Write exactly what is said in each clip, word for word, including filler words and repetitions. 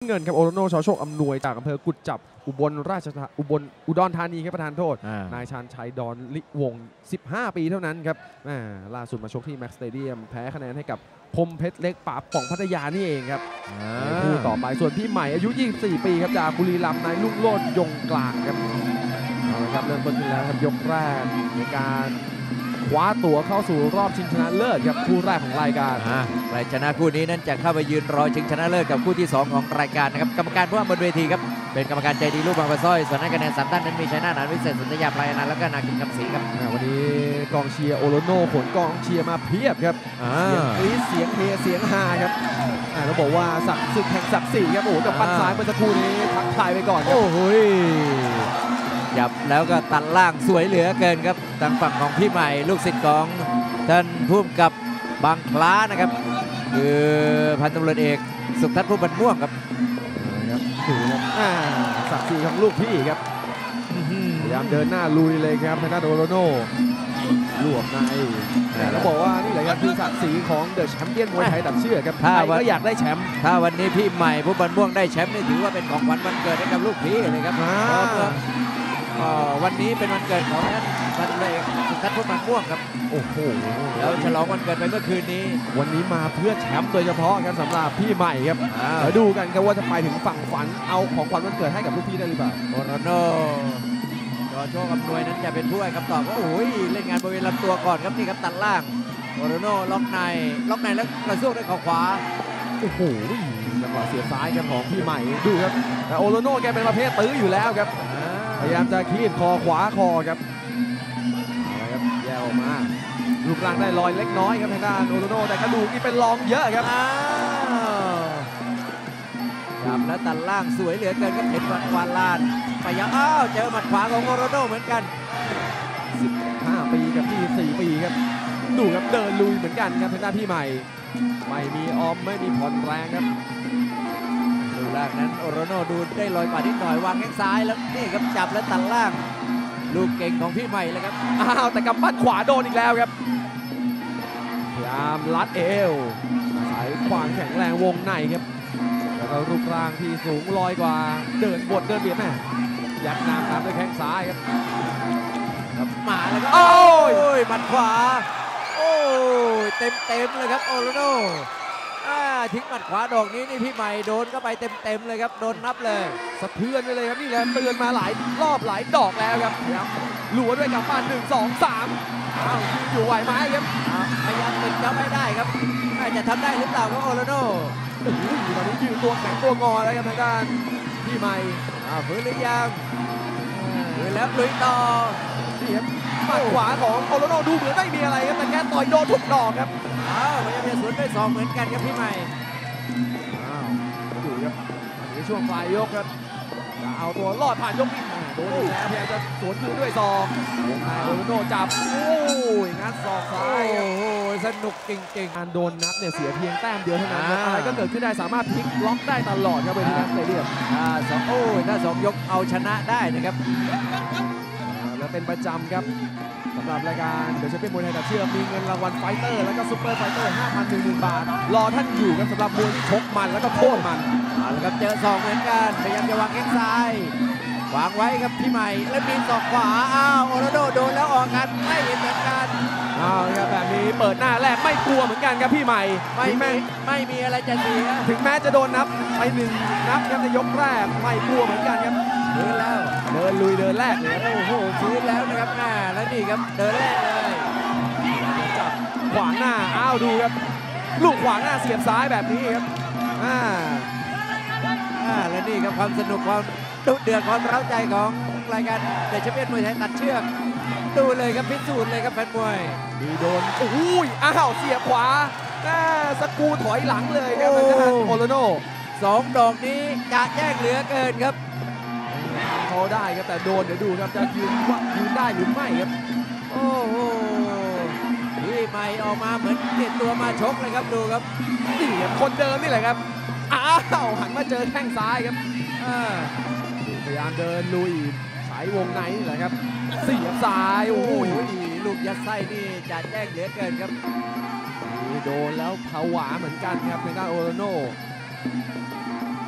เงินครับโอโรโนชอโชคอำนวยจากอำเภอกุดจับอุบลราชธาอุบลอุดรธานีครับประธานโทษนายชาญชัยดอนลิวงสิบห้าปีเท่านั้นครับล่าสุดมาชกที่แม็กซ์สเตเดียมแพ้คะแนนให้กับพมเพชรเล็กป่าป่องพัทยานี่เองครับคู่ต่อไปส่วนพี่ใหม่อายุยี่สิบสี่ปีครับจากบุรีรัมย์นายลุงโลดยงกลางครับเอาละครับเริ่มต้นขึ้นแล้วครับยกแรกในการคว้าตั๋วเข้าสู่รอบชิงชนะเลิศครับคู่แรกของรายการใครชนะคู่นี้นั้นจะเข้าไปยืนรอชิงชนะเลิศกับคู่ที่สองของรายการนะครับกรรมการผู้ว่าบนเวทีครับเป็นกรรมการใจดีลูกบางปะสร้อยส่วนให้คะแนนสามท่านนั้นมีชัยนาท หานวิเศษ สัญญา พลายอนันต์แล้วก็นาคินคำศรีครับวันนี้กองเชียร์โอโรโน่ขนกองเชียร์มาเพียบครับเสียงกรี๊ดเสียงเฮเสียงฮาครับเราบอกว่าศักดิ์ศึกแห่งศักดิ์ศรีครับโอ้โหกับปั้นซ้ายเมื่อสักครู่นี้ทักทายไปก่อนครับโอ้โหจับแล้วก็ตัดล่างสวยเหลือเกินครับทางฝั่งของพี่ใหม่ลูกศิษย์ของท่านผู้กำกับบางคล้านะครับคือพันตำรวจเอกสุขทัศน์ผู้บรรม่วงครับครับถือครับศักดิ์ศรีของลูกพี่ครับพยายามเดินหน้าลุยเลยครับทางด้านโอโรโน่ลวกในแล้วบอกว่านี่แหละครับคือศักดิ์ศรีของเดอะแชมเปี้ยนมวยไทยตัดเชือกครับใครก็อยากได้แชมป์ถ้าวันนี้พี่ใหม่ผู้บรรม่วงได้แชมป์นี่ถือว่าเป็นของขวัญวันเกิดให้กับลูกพี่เลยครับวันนี้เป็นวันเกิดของท่านพันตำรวจเอกสุขทัศน์ผู้บรรม่วงครับโอ้โหแล้วฉลองวันเกิดไปเมื่อคืนนี้วันนี้มาเพื่อแชมป์โดยเฉพาะครับสำหรับพี่ใหม่ครับเดี๋ยวดูกันครับว่าจะไปถึงฝั่งฝันเอาของขวัญวันเกิดให้กับลูกพี่ได้หรือเปล่าโอโรโน่ชอโชคอำนวยนั้นจะเป็นผู้ให้คำตอบว่าโอ้ยเล่นงานบริเวณลำตัวก่อนครับนี่ครับตัดล่างโอโรโน่ล็อกในล็อกในแล้วกระซวกด้วยเข่าขวาโอ้โหจังหวะเสียซ้ายครับของพี่ใหม่ดูครับแต่โอโรโน่แกเป็นประเภทตื้ออยู่แล้วครับพยายามจะคีบคอขวาคอครับอะไรครับแยกออกมารูปร่างได้ลอยเล็กน้อยครับทางด้านโอโรโน่แต่กระดูกนี่เป็นรองเยอะครับจับแล้วตัดล่างสวยเหลือเกินครับเห็นวันวานลานไปยังอ้าวเจอหมัดขวาของโอโรโน่เหมือนกันสิบห้าปีกับยี่สิบสี่ปีครับดูครับเดินลุยเหมือนกันครับทางด้านพี่ใหม่ไม่มีออมไม่มีผ่อนแรงครับดูล่างนั้นโอโรโน่ดูได้ลอยกว่านิดหน่อยวางแข้งซ้ายแล้วนี่ครับจับแล้วตัดล่างลูกเก่งของพี่ใหม่เลยครับอ้าวแต่กำปั้นขวาโดนอีกแล้วครับพยายามลัดเอวสายขวางแข็งแรงวงในครับแล้วก็รูปร่างที่สูงลอยกว่าเดินบดเดินเบียดแม่ยัดน้ำตามด้วยแข้งซ้ายครับครับมาแล้วก็โอ้ยหมัดขวาโอ้ยเต็มเต็มเลยครับโอโรโน่ทิ้งหมัดขวาดอกนี้นี่พี่ใหม่โดนก็ไปเต็มๆเลยครับโดนนับเลยสะเทือนไปเลยครับนี่แหละเตือนมาหลายรอบหลายดอกแล้วครับพยายามหลัวด้วยกับปั้นหนึ่งสองสามอ้าวอยู่ไหวไหมครับพยายามติดเจ้าไม่ได้ครับจะทำได้หรือเปล่าครับโอโรโน่ตอนนี้ยืนตัวแข็งตัวงอแล้วครับทางด้านพี่ใหม่ฟื้นหรือยังฟื้นแล้วลุยต่อนี่ครับหมัดขวาของโอโรโน่ดูเหมือนไม่มีอะไรครับแต่แกต่อยโดนทุกดอกครับอ้าวพยายามจะสวนด้วยศอกเหมือนกันครับพี่ใหม่อ้าวดูครับอันนี้ช่วงปลายยกครับจะเอาตัวรอดผ่านยกนี้โดนอีกแล้วพยายามจะสวนคืนด้วยศอกวงในโอโรโน่จับโอ้ยงัดศอกซ้ายโอ้โหสนุกจริงๆการโดนนับเนี่ยเสียเพียงแต้มเดียวเท่านั้นอะไรก็เกิดขึ้นได้สามารถพลิกล็อกได้ตลอดครับเวทีนั้นเลยเดียวอ่าสองโอ้ยถ้าสองยกเอาชนะได้นะครับและเป็นประจำครับสำหรับรายการเดอะแชมเปี้ยนมวยไทยตัดเชือกมีเงินรางวัลไฟเตอร์แล้วก็ซุปเปอร์ไฟเตอร์ ห้าพันหนึ่งหมื่น บาทรอท่านอยู่ครับสำหรับมวยที่ชกมันแล้วก็โค่นมันเอาละครับเจอศอกเหมือนกันพยายามจะวางแข้งซ้ายวางไว้ครับพี่ใหม่แล้วมีศอกขวาอ้าวโอโรโน่โดนแล้วออกกันไม่เห็นเหมือนกันอ้าวครับแบบนี้เปิดหน้าแรกไม่กลัวเหมือนกันครับพี่ใหม่ไม่ไม่ไม่มีอะไรจะเสียถึงแม้จะโดนนับไปหนึ่งนับครับในยกแรกไม่กลัวเหมือนกันครับฟื้นแล้วเดินลุยเดินแรกเลยโอ้โหฟื้นแล้วนะครับแม่แล้วนี่ครับเดินแรกเลยจับขวางหน้าอ้าวดูครับลูกขวางหน้าเสียบซ้ายแบบนี้ครับอ่าอ่าและนี่ครับความสนุกความดุเดือดความเร้าใจของรายการเดอะแชมเปี้ยนมวยไทยตัดเชือกดูเลยครับพิสูจน์เลยครับแฟนมวยมีโดนโอ้ยอ้าวเสียบขวาสกูถอยหลังเลยครับโอโรโน่สองดอกนี้จะแย่งเหลือเกินครับเขาได้ครับแต่โดนเดี๋ยวดูครับจะยืนว่ายืนได้หรือไม่ครับโอ้โหพี่ใหม่ออกมาเหมือนเปลี่ยนตัวมาชกเลยครับดูครับนี่ครับคนเดิมนี่แหละครับอ้าวหันมาเจอแข้งซ้ายครับพยายามเดินลุยสายวงในนี่แหละครับเสียบซ้ายโอ้โหลูกยัดไส้นี่จะแจ้งเหลือเกินครับโดนแล้วผวาเหมือนกันครับในด้านโอโรโน่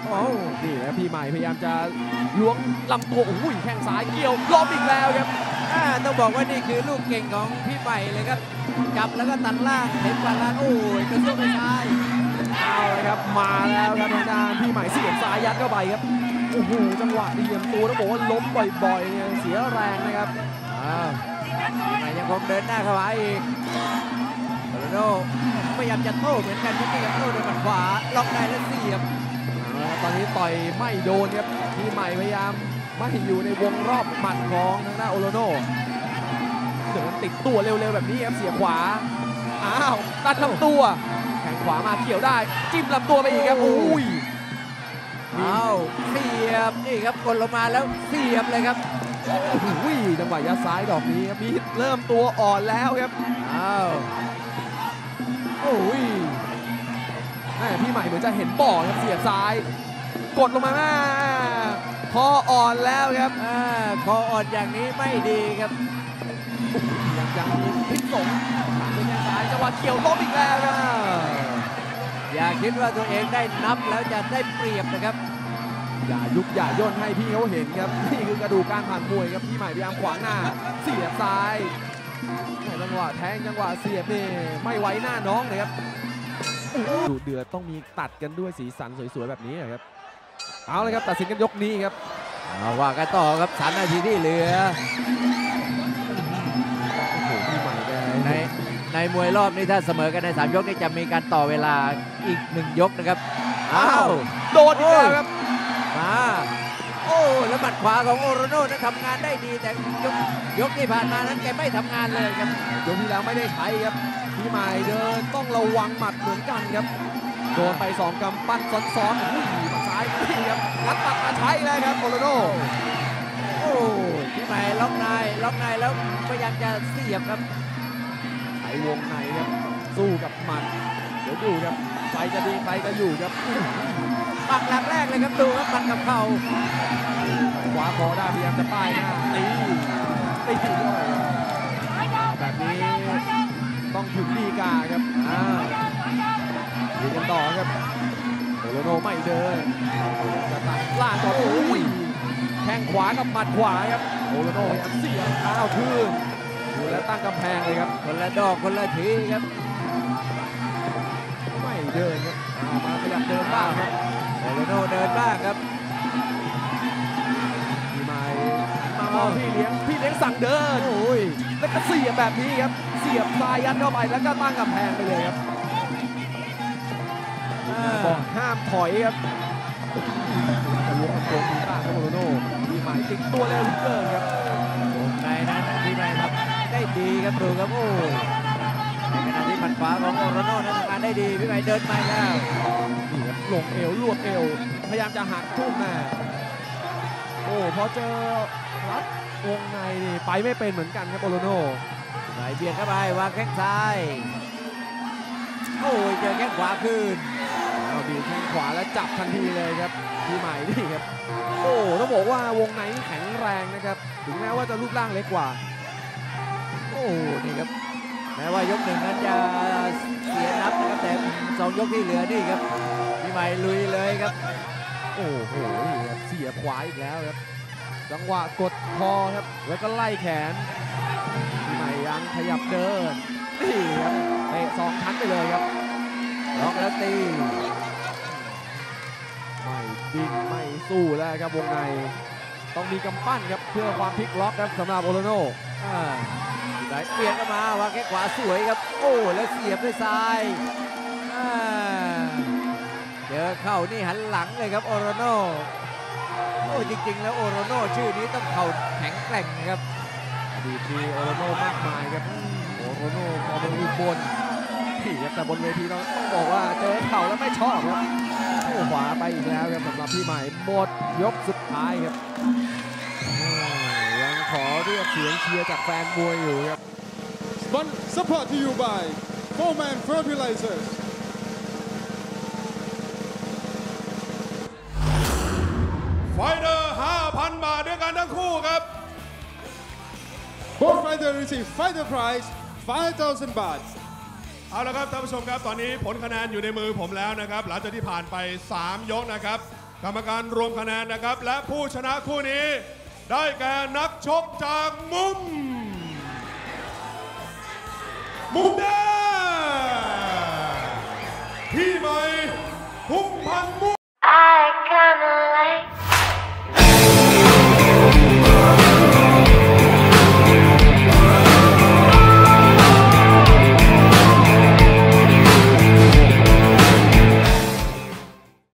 โอ้นี่แล้วพี่ใหม่พยายามจะล้วงลำตัวโอ้ยแข้งซ้ายเกี่ยวล้มอีกแล้วครับอ่าต้องบอกว่านี่คือลูกเก่งของพี่ใหม่เลยครับจับแล้วก็ตัดล่างเห็นกว่าล่างโอ้ยกระซุกไปซ้ายเอาเลยครับมาแล้วครับทางด้านพี่ใหม่เสียบซ้ายยัดเข้าไปครับโอ้โหจังหวะเหลี่ยมตัวต้องบอกว่าล้มบ่อยๆเนี่ยเสียแรงนะครับอ้าวพี่ใหม่ยังคงเดินหน้าเข้ามาอีกโรนัลโดพยายามจะโต้เหมือนกันครับนี่ครับโต้ด้วยหมัดขวาล็อกในแล้วเสียบเอาละครับตอนนี้ต่อยไม่โดนครับพี่ใหม่พยายามไม่อยู่ในวงรอบหมัดของทางด้านโอโลโนเดินติดตัวเร็วๆแบบนี้ครับเสียบขวาอ้าวตัดลำตัวแข้งขวามาเกี่ยวได้จิ้มลำตัวไปอีกครับโอ้ยเอาเสียบนี่ครับกดลงมาแล้วเสียบเลยครับโอ้โหจังหวะยัดซ้ายดอกนี้ครับมีเริ่มตัวอ่อนแล้วครับอ้าวโอ้ยแม่พี่ใหม่เหมือนจะเห็นบ่อครับเสียบซ้าย กดลงมาแม่คออ่อนแล้วครับอ่าคออ่อนอย่างนี้ไม่ดีครับยังยังมีพลิกสงตามด้วยแข้งซ้ายจังหวะเกี่ยวล้มอีกแล้วครับอย่าคิดว่าตัวเองได้นับแล้วจะได้เปรียบนะครับอย่ายุบอย่าย่นให้พี่เขาเห็นครับนี่คือกระดูกการผ่านมวยครับพี่ใหม่พยายามขวางหน้าเสียบซ้ายจังหวะแทงจังหวะเสียบนี่ไม่ไว้หน้าน้องเลยครับดูเดือดต้องมีตัดกันด้วยสีสันสวยๆแบบนี้ครับเอาเลยครับตัดสินกันยกนี้ครับเอาว่ากันต่อครับสามนาทีที่เหลือโอ้โหพี่ใหม่แกในในมวยรอบนี้ถ้าเสมอกันในสามยกนี้จะมีการต่อเวลาอีกหนึ่งยกนะครับอ้าวโดนอีกแล้วครับมาโอ้แล้วหมัดขวาของโอโรโน่นั้นทำงานได้ดีแต่ยกยกที่ผ่านมานั้นแกไม่ทำงานเลยครับยกที่แล้วไม่ได้ใช้ครับพี่ใหม่เดินต้องระวังหมัดเหมือนกันครับโดนไปสองกำปั้นซ้อนๆอุ้ยหมัดซ้ายนี่ครับงัดหมัดมาใช้แล้วครับโอโลโน่โอ้พี่ใหม่ล็อกในล็อกในแล้วพยายามจะเสียบครับไขวงในครับสู้กับหมัดเดี๋ยวดูครับใครจะดีใครจะอยู่ครับปักหลักแรกเลยครับดูครับปักกับเข่าขวาคอได้พยายามจะป้ายหน้าตีตีถึงด้วยแบบนี้ต้องถึงดีกาครับอ่าดูกันต่อครับโอโลโนไม่เดินจะตัดล่างก่อนโอ้ยแข้งขวากับหมัดขวาครับโอโลโนยังเสียบเท้าคืนดูแล้วตั้งกำแพงเลยครับคนละดอกคนละทีครับไม่เดินครับอ่ามาขยับเดินบ้างครับโอโรโน่เดินบ้างครับพี่ใหม่มามองพี่เลี้ยงพี่เลี้ยงสั่งเดินโอ้ยแล้วก็เสียบแบบนี้ครับเสียบซ้ายยัดเข้าไปแล้วก็ตั้งกำแพงไปเลยครับบอกห้ามถอยครับจะล้วงลำตัวมีบ้างครับโอโลโน่พี่ใหม่ติดตัวเร็วเหลือเกินครับวงในนั้นพี่ใหม่ครับได้ดีครับดูครับโอ้ในขณะที่หมัดขวาของโอโรโน่นั้นทำงานได้ดีพี่ใหม่เดินไปแล้วนี่ครับลงเอวรวบเอวพยายามจะหักทุ่มมาโอ้พอเจอรัดวงในนี่ไปไม่เป็นเหมือนกันครับโอโลโน่ไหลเบียดเข้าไปวางแข้งซ้ายโอ้ยเจอแข้งขวาคืนเอาบีบแข้งขวาแล้วจับทันทีเลยครับพี่ใหม่นี่ครับโอ้ต้องบอกว่าวงในนี่แข็งแรงนะครับถึงแม้ว่าจะรูปร่างเล็กกว่าโอ้นี่ครับแม้ว่ายกหนึ่งนั้นจะเสียนับนะครับแต่สองยกที่เหลือนี่ครับพี่ใหม่ลุยเลยครับโอ้โหนี่ครับเสียบขวาอีกแล้วครับจังหวะกดคอครับแล้วก็ไล่แขนพี่ใหม่ยังขยับเดินนี่ครับเตะสองชั้นไปเลยครับล็อกแล้วตีไม่ดิ้นไม่สู้แล้วครับวงในต้องมีกำปั้นครับเพื่อความพลิกล็อกครับสำหรับโอโลโน่อ่าไหลเปลี่ยนเข้ามาวางแข้งขวาสวยครับโอ้แล้วเสียบด้วยซ้ายอ่าเจอเข่านี่หันหลังเลยครับโอโรโน่โอ้จริงๆแล้วโอโรโน่ชื่อนี้ต้องเข่าแข็งแกร่งครับอดีตมีโอโลโน่มากมายครับโอโลโน่พอมาอยู่บนที่ครับแต่บนเวทีเราต้องบอกว่าเจอเข่าแล้วไม่ชอบครับโอ้ขวาไปอีกแล้วครับสำหรับพี่ใหม่หมดยกสุดท้ายครับยังขอเรียกเสียงเชียร์จากแฟนมวยอยู่ครับ Support to you by Foreman Fertilizers. ไฟเตอร์ ห้าพัน บาทด้วยกันทั้งคู่ครับ Both fighters receive fighter prize five thousand baht. เอา เอาละครับท่านผู้ชมครับตอนนี้ผลคะแนนอยู่ในมือผมแล้วนะครับหลังจากที่ผ่านไปสามยกนะครับกรรมการรวมคะแนนนะครับ และผู้ชนะคู่นี้ได้แก่นักชกจากมุม มุมแดงพี่ใหม่พุ่มพันธ์